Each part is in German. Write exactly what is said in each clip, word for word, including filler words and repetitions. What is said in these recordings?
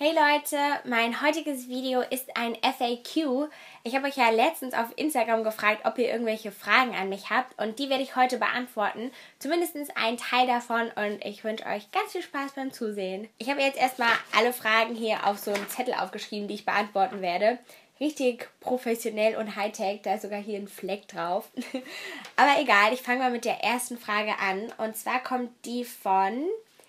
Hey Leute, mein heutiges Video ist ein F A Q. Ich habe euch ja letztens auf Instagram gefragt, ob ihr irgendwelche Fragen an mich habt und die werde ich heute beantworten. Zumindest einen Teil davon und ich wünsche euch ganz viel Spaß beim Zusehen. Ich habe jetzt erstmal alle Fragen hier auf so einen Zettel aufgeschrieben, die ich beantworten werde. Richtig professionell und Hightech, da ist sogar hier ein Fleck drauf. Aber egal, ich fange mal mit der ersten Frage an und zwar kommt die von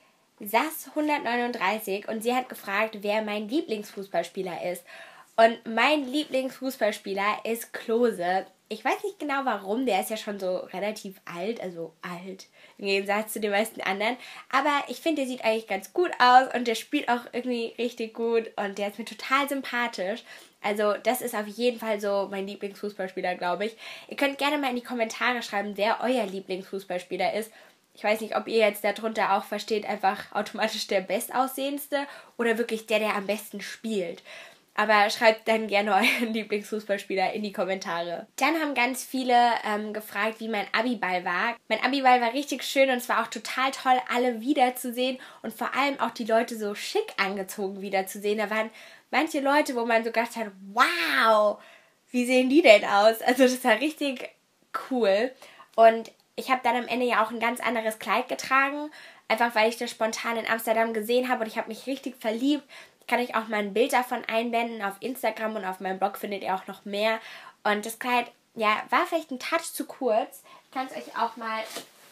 Sass hundertneununddreißig und sie hat gefragt, wer mein Lieblingsfußballspieler ist. Und mein Lieblingsfußballspieler ist Klose. Ich weiß nicht genau warum, der ist ja schon so relativ alt, also alt im Gegensatz zu den meisten anderen. Aber ich finde, der sieht eigentlich ganz gut aus und der spielt auch irgendwie richtig gut und der ist mir total sympathisch. Also das ist auf jeden Fall so mein Lieblingsfußballspieler, glaube ich. Ihr könnt gerne mal in die Kommentare schreiben, wer euer Lieblingsfußballspieler ist. Ich weiß nicht, ob ihr jetzt darunter auch versteht, einfach automatisch der Bestaussehendste oder wirklich der, der am besten spielt. Aber schreibt dann gerne euren Lieblingsfußballspieler in die Kommentare. Dann haben ganz viele ähm, gefragt, wie mein Abiball war. Mein Abiball war richtig schön und es war auch total toll, alle wiederzusehen und vor allem auch die Leute so schick angezogen wiederzusehen. Da waren manche Leute, wo man so gedacht hat, wow, wie sehen die denn aus? Also das war richtig cool und ich habe dann am Ende ja auch ein ganz anderes Kleid getragen, einfach weil ich das spontan in Amsterdam gesehen habe und ich habe mich richtig verliebt. Ich kann euch auch mal ein Bild davon einblenden. Auf Instagram und auf meinem Blog findet ihr auch noch mehr. Und das Kleid, ja, war vielleicht ein Touch zu kurz. Ich kann es euch auch mal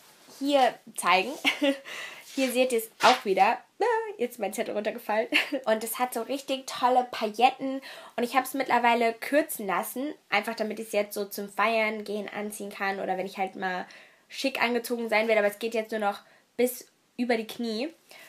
hier zeigen. Hier seht ihr es auch wieder. Jetzt ist mein Zettel runtergefallen. Und es hat so richtig tolle Pailletten. Und ich habe es mittlerweile kürzen lassen. Einfach damit ich es jetzt so zum Feiern gehen anziehen kann. Oder wenn ich halt mal schick angezogen sein werde. Aber es geht jetzt nur noch bis über die Knie.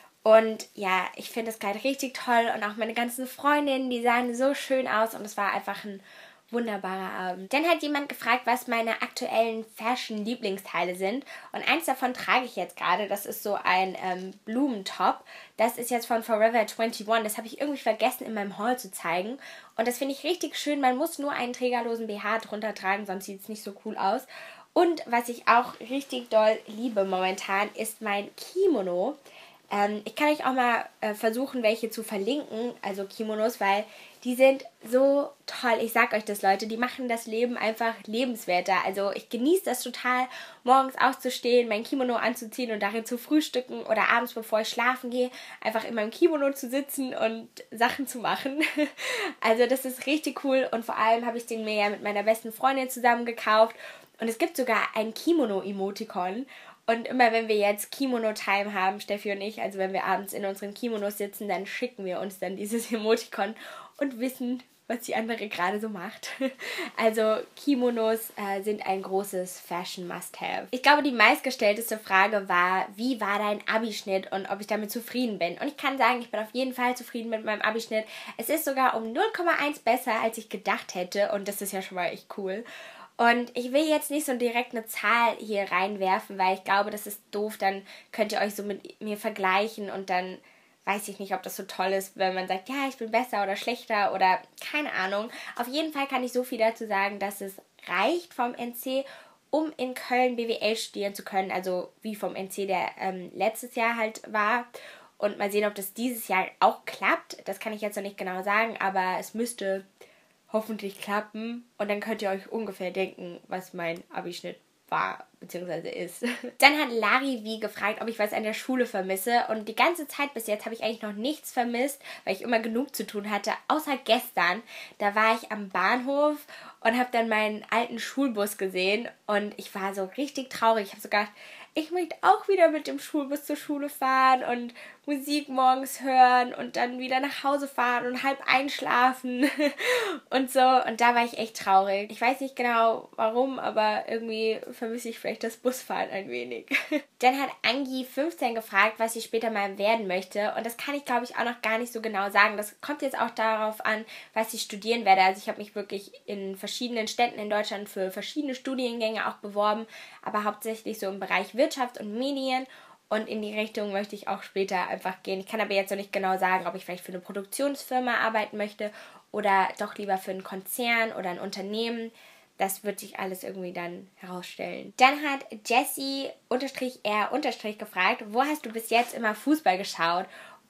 Und ja, ich finde das Kleid richtig toll. Und auch meine ganzen Freundinnen, die sahen so schön aus. Und es war einfach ein wunderbarer Abend. Dann hat jemand gefragt, was meine aktuellen Fashion-Lieblingsteile sind. Und eins davon trage ich jetzt gerade. Das ist so ein ähm, Blumentop. Das ist jetzt von Forever einundzwanzig. Das habe ich irgendwie vergessen in meinem Haul zu zeigen. Und das finde ich richtig schön. Man muss nur einen trägerlosen B H drunter tragen, sonst sieht es nicht so cool aus. Und was ich auch richtig doll liebe momentan, ist mein Kimono. Ähm, ich kann euch auch mal äh, versuchen, welche zu verlinken, also Kimonos, weil die sind so toll. Ich sag euch das, Leute, die machen das Leben einfach lebenswerter. Also ich genieße das total, morgens aufzustehen, mein Kimono anzuziehen und darin zu frühstücken oder abends, bevor ich schlafen gehe, einfach in meinem Kimono zu sitzen und Sachen zu machen. Also das ist richtig cool und vor allem habe ich den mir ja mit meiner besten Freundin zusammen gekauft und es gibt sogar ein Kimono-Emoticon. Und immer wenn wir jetzt Kimono-Time haben, Steffi und ich, also wenn wir abends in unseren Kimonos sitzen, dann schicken wir uns dann dieses Emoticon und wissen, was die andere gerade so macht. Also Kimonos äh, sind ein großes Fashion-Must-Have. Ich glaube, die meistgestellteste Frage war, wie war dein Abischnitt und ob ich damit zufrieden bin. Und ich kann sagen, ich bin auf jeden Fall zufrieden mit meinem Abischnitt. Es ist sogar um null Komma eins besser, als ich gedacht hätte und das ist ja schon mal echt cool. Und ich will jetzt nicht so direkt eine Zahl hier reinwerfen, weil ich glaube, das ist doof. Dann könnt ihr euch so mit mir vergleichen und dann weiß ich nicht, ob das so toll ist, wenn man sagt, ja, ich bin besser oder schlechter oder keine Ahnung. Auf jeden Fall kann ich so viel dazu sagen, dass es reicht vom N C, um in Köln B W L studieren zu können. Also wie vom N C, der ähm, letztes Jahr halt war. Und mal sehen, ob das dieses Jahr auch klappt. Das kann ich jetzt noch nicht genau sagen, aber es müsste hoffentlich klappen und dann könnt ihr euch ungefähr denken, was mein Abischnitt war bzw. ist. Dann hat Lari gefragt, ob ich was an der Schule vermisse und die ganze Zeit bis jetzt habe ich eigentlich noch nichts vermisst, weil ich immer genug zu tun hatte, außer gestern. Da war ich am Bahnhof und habe dann meinen alten Schulbus gesehen und ich war so richtig traurig. Ich habe so gedacht, ich möchte auch wieder mit dem Schulbus zur Schule fahren und Musik morgens hören und dann wieder nach Hause fahren und halb einschlafen und so. Und da war ich echt traurig. Ich weiß nicht genau warum, aber irgendwie vermisse ich vielleicht das Busfahren ein wenig. Dann hat Angie fünfzehn gefragt, was ich später mal werden möchte. Und das kann ich, glaube ich, auch noch gar nicht so genau sagen. Das kommt jetzt auch darauf an, was ich studieren werde. Also ich habe mich wirklich in verschiedenen Städten in Deutschland für verschiedene Studiengänge auch beworben, aber hauptsächlich so im Bereich Wirtschaft und Medien. Und in die Richtung möchte ich auch später einfach gehen. Ich kann aber jetzt noch nicht genau sagen, ob ich vielleicht für eine Produktionsfirma arbeiten möchte oder doch lieber für einen Konzern oder ein Unternehmen. Das wird sich alles irgendwie dann herausstellen. Dann hat Jessie R gefragt, wo hast du bis jetzt immer Fußball geschaut?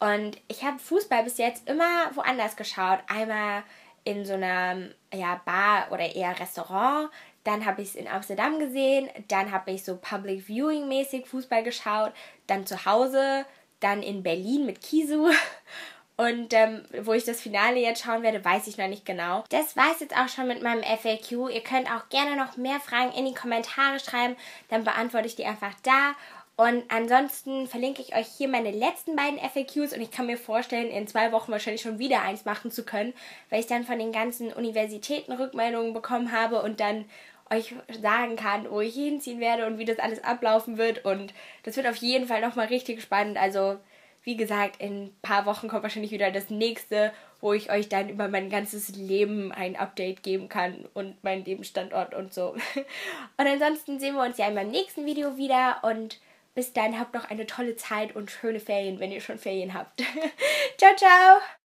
Und ich habe Fußball bis jetzt immer woanders geschaut. Einmal in so einer ja, Bar oder eher Restaurant. Dann habe ich es in Amsterdam gesehen. Dann habe ich so Public Viewing mäßig Fußball geschaut. Dann zu Hause. Dann in Berlin mit Kisu. Und ähm, wo ich das Finale jetzt schauen werde, weiß ich noch nicht genau. Das war es jetzt auch schon mit meinem F A Q. Ihr könnt auch gerne noch mehr Fragen in die Kommentare schreiben. Dann beantworte ich die einfach da. Und ansonsten verlinke ich euch hier meine letzten beiden F A Qs. Und ich kann mir vorstellen, in zwei Wochen wahrscheinlich schon wieder eins machen zu können, weil ich dann von den ganzen Universitäten Rückmeldungen bekommen habe und dann euch sagen kann, wo ich hinziehen werde und wie das alles ablaufen wird. Und das wird auf jeden Fall nochmal richtig spannend. Also wie gesagt, in ein paar Wochen kommt wahrscheinlich wieder das nächste, wo ich euch dann über mein ganzes Leben ein Update geben kann und meinen Lebensstandort und so. Und ansonsten sehen wir uns ja in meinem nächsten Video wieder und bis dann habt noch eine tolle Zeit und schöne Ferien, wenn ihr schon Ferien habt. Ciao, ciao!